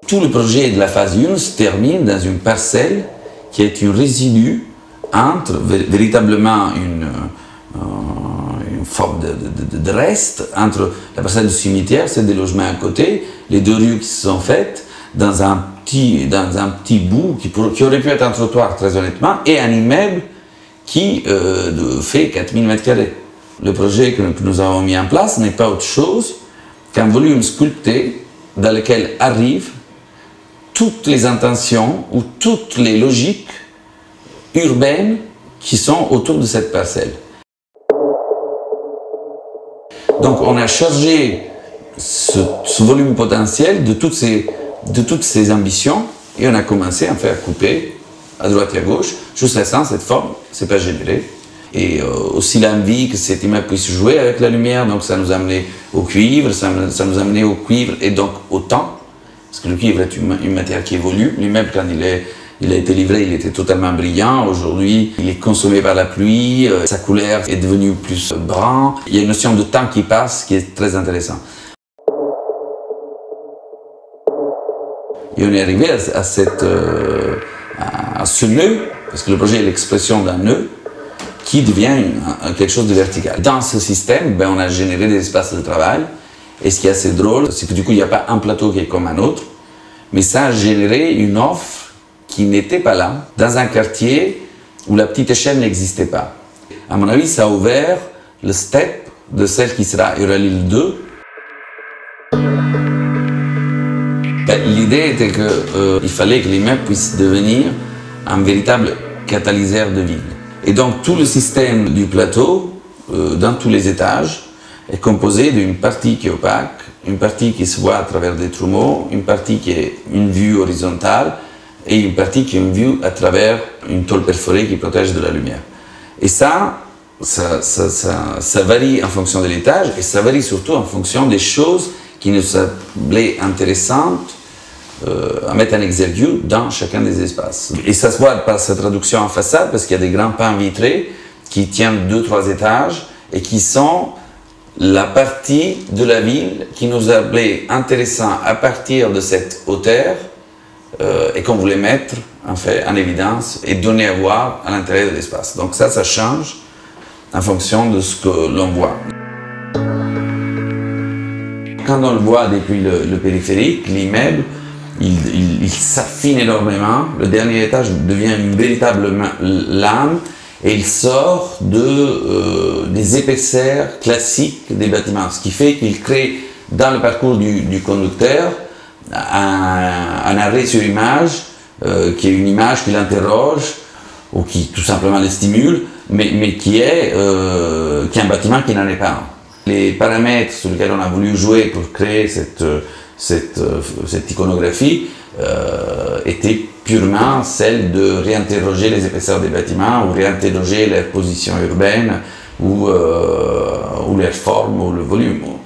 Tout le projet de la phase 1 se termine dans une parcelle qui est un résidu entre véritablement une forme de reste entre la parcelle du cimetière, celle des logements à côté, les deux rues qui se sont faites dans un petit bout qui aurait pu être un trottoir très honnêtement, et un immeuble qui fait 4000 m². Le projet que nous avons mis en place n'est pas autre chose qu'un volume sculpté dans lequel arrivent toutes les intentions ou toutes les logiques urbaines qui sont autour de cette parcelle. Donc on a chargé ce volume potentiel de toutes ces ambitions et on a commencé à faire couper à droite et à gauche jusqu'à ce que cette forme ne s'est pas générée. Et aussi l'envie que cet immeuble puisse jouer avec la lumière, donc ça nous a amené au cuivre, ça nous a amené au cuivre et donc au temps, parce que le cuivre est une matière qui évolue. L'immeuble, quand il a été livré, il était totalement brillant. Aujourd'hui, il est consommé par la pluie, sa couleur est devenue plus brun. Il y a une notion de temps qui passe qui est très intéressante. Et on est arrivé à ce nœud, parce que le projet est l'expression d'un nœud, qui devient quelque chose de vertical. Dans ce système, on a généré des espaces de travail. Et ce qui est assez drôle, c'est que du coup, il n'y a pas un plateau qui est comme un autre, mais ça a généré une offre qui n'était pas là, dans un quartier où la petite échelle n'existait pas. À mon avis, ça a ouvert le step de celle qui sera Euralil 2. L'idée était qu'il fallait que l'immeuble puisse devenir un véritable catalyseur de ville. Et donc tout le système du plateau, dans tous les étages, est composé d'une partie qui est opaque, une partie qui se voit à travers des trumeaux, une partie qui est une vue horizontale et une partie qui est une vue à travers une tôle perforée qui protège de la lumière. Et ça varie en fonction de l'étage et ça varie surtout en fonction des choses qui nous semblaient intéressantes à mettre en exergue dans chacun des espaces. Et ça se voit par sa traduction en façade parce qu'il y a des grands pans vitrés qui tiennent 2-3 étages et qui sont la partie de la ville qui nous semblait intéressant à partir de cette hauteur et qu'on voulait mettre en évidence et donner à voir à l'intérieur de l'espace. Donc ça change en fonction de ce que l'on voit. Quand on le voit depuis le périphérique, l'immeuble, il s'affine énormément, le dernier étage devient une véritable lame et il sort des épaisseurs classiques des bâtiments, ce qui fait qu'il crée dans le parcours du conducteur un arrêt sur image, qui est une image qui l'interroge ou qui tout simplement le stimule, mais qui est un bâtiment qui n'en est pas un. Les paramètres sur lesquels on a voulu jouer pour créer cette iconographie était purement celle de réinterroger les épaisseurs des bâtiments ou réinterroger leur position urbaine ou leur forme ou le volume.